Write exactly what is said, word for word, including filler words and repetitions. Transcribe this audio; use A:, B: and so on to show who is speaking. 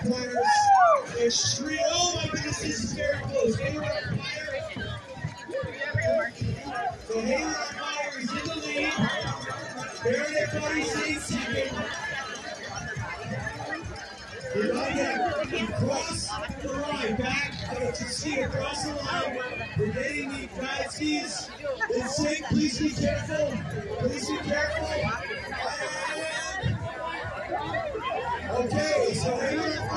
A: Players, extreme. Oh my goodness, this is very close. Hayward on fire. So Hayward on fire is in the lead. They're in their buddy seats. They're going to cross the line, back to see across the line. We're getting the guide skis in sync. Please be careful. Please be careful. And okay, so Hayward